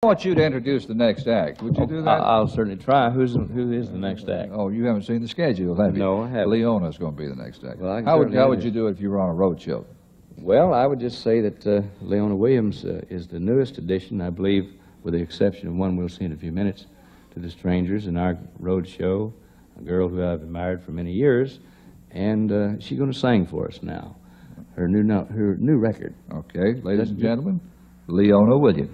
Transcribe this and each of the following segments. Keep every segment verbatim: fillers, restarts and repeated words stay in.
I want you to introduce the next act. Would you do that? I'll certainly try. Who's who is the next act? Oh, you haven't seen the schedule, have you? No, I haven't. Leona's going to be the next act. Well, I can how would certainly how would do you it. do it if you were on a road show? Well, I would just say that uh, Leona Williams uh, is the newest addition, I believe, with the exception of one we'll see in a few minutes, to the Strangers in our road show. A girl who I've admired for many years, and uh, she's going to sing for us now. Her new no, her new record. Okay, ladies and gentlemen, Leona Williams.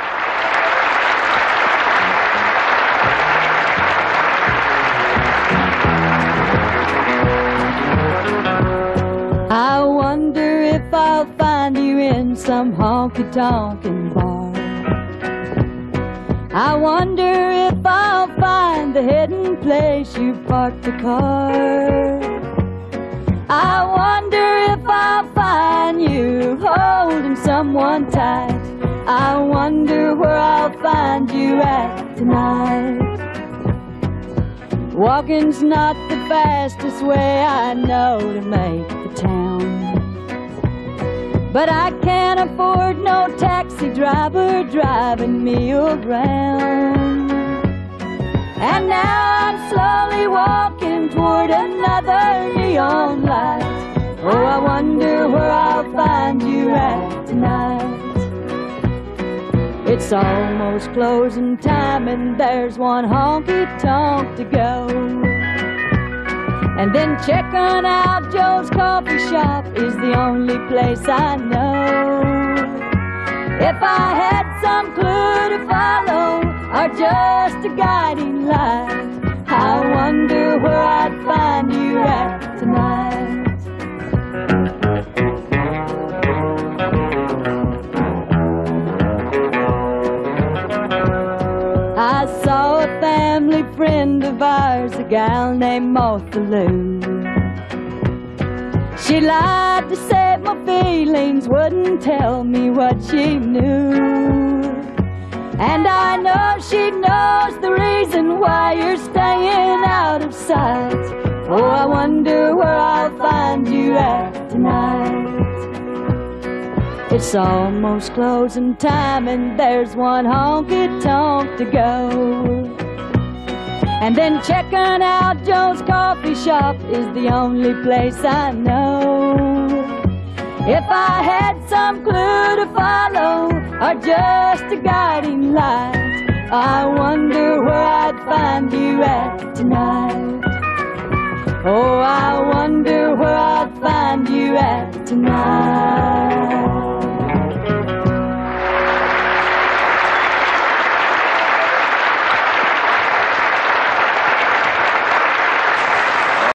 I wonder if I'll find you in some honky-tonkin' bar. I wonder if I'll find the hidden place you parked the car. I wonder if I'll find you holding someone tight. I wonder where I'll find you at tonight. Walking's not the fastest way I know to make the town, but I can't afford no taxi driver driving me around. And now I'm slowly walking toward another neon light. Oh, I wonder where I'll find you at tonight. It's almost closing time and there's one honky-tonk to go. And then checking out Joe's coffee shop is the only place I know. If I had some clue to follow or just a guiding light, I wonder where I'd find you at tonight. I saw a family friend of ours, a gal named Martha Lou. She lied to save my feelings, wouldn't tell me what she knew. And I know she knows the reason why you're staying out of sight. Oh, I wonder where I'll find you at tonight. It's almost closing time and there's one honky-tonk to go. And then checking out Joe's coffee shop is the only place I know. If I had some clue to follow or just a guiding light, I wonder where I'd find you at tonight. Oh, I wonder where I'd find you at tonight.